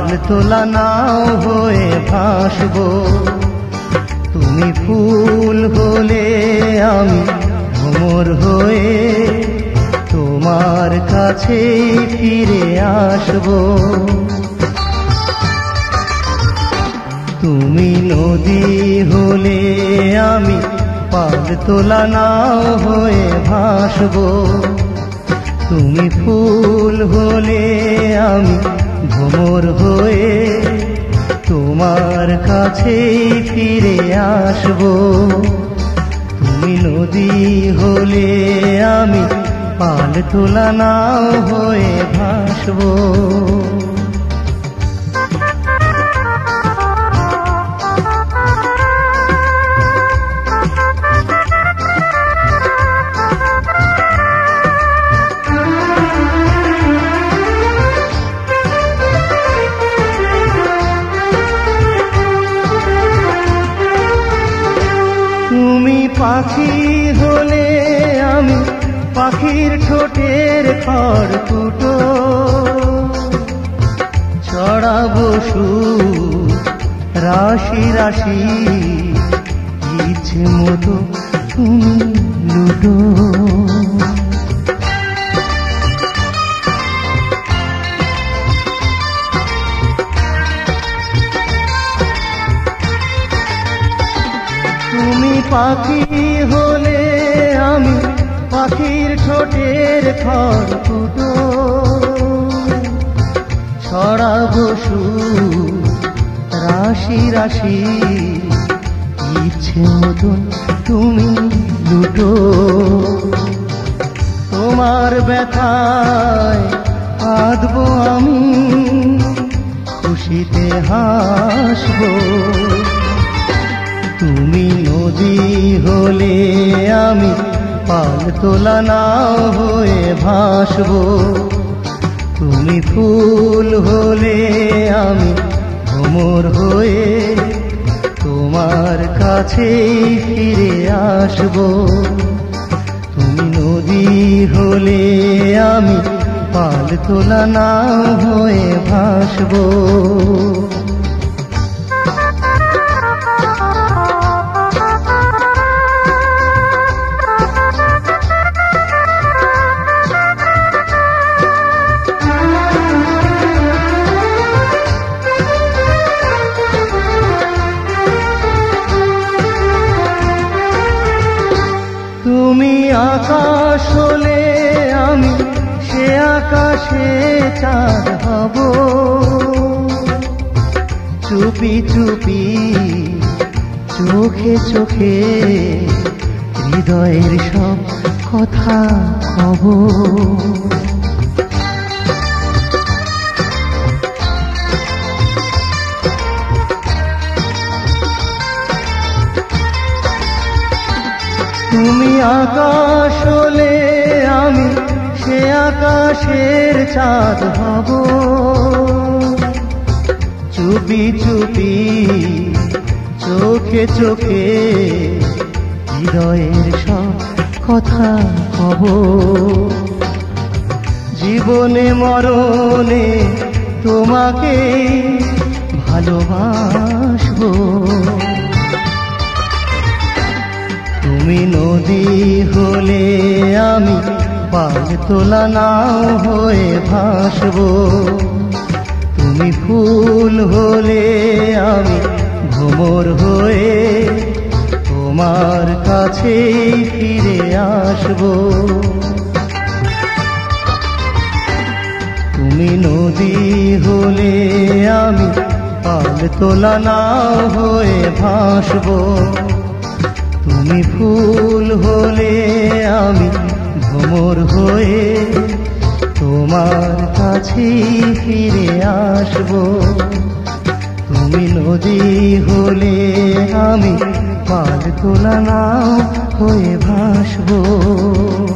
তোলা নাও হয়ে ভাসবো। তুমি ফুল হলে আমি ভ্রমর হয়ে তোমার কাছে ফিরে আসবো। তুমি নদী হলে আমি পাল তোলা নাও হয়ে ভাসবো। তুমি ফুল হলে আমি ভ্রমর হয়ে তোমার কাছে ফিরে আসবো। তুমি নদী হলে আমি পাল তোলা নাও হয়ে ভাসবো। তুমি পাখি হলে আমি পাখির ঠোঁটের খড়কুটো ছড়াবো সুর রাশি রাশি, ইচ্ছে মতো তুমি লুটো। তুমি পাখি হলে আমি পাখির ঠোঁটের খড়কুটো ছড়াবো সুর রাশি রাশি, ইচ্ছে মতন তুমি লুটো। তোমার ব্যথায় কাঁদবো আমি, খুশিতে হাসবো। তুমি নদী হলে আমি পাল তোলা নাও হয়ে ভাসবো। তুমি ফুল হলে আমি ভ্রমর হয়ে তোমার কাছে ফিরে আসবো। তুমি নদী হলে আমি পাল তোলা নাও হয়ে ভাসবো। তুমি আকাশ হলে আমি সে আকাশে চাঁদ হব। চুপি চুপি চোখে চোখে হৃদয়ের সব কথা কব। তুমি আকাশ হলে আমি সে আকাশের চাঁদ হব। চুপি চুপি চোখে চোখে হৃদয়ের সব কথা কব। জীবনে মরণে তোমাকে ভালোবাসবো। তুমি নদী হলে আমি পাল তোলা নাও হয়ে ভাসবো। তুমি ফুল হলে আমি ভ্রমর হয়ে তোমার কাছে ফিরে আসবো। তুমি নদী হলে আমি পাল তোলা নাও হয়ে ভাসবো। তুমি ফুল হলে আমি ভ্রমর হয়ে তোমার কাছে ফিরে আসবো। তুমি নদী হলে আমি পাল তোলা নাও হয়ে ভাসবো।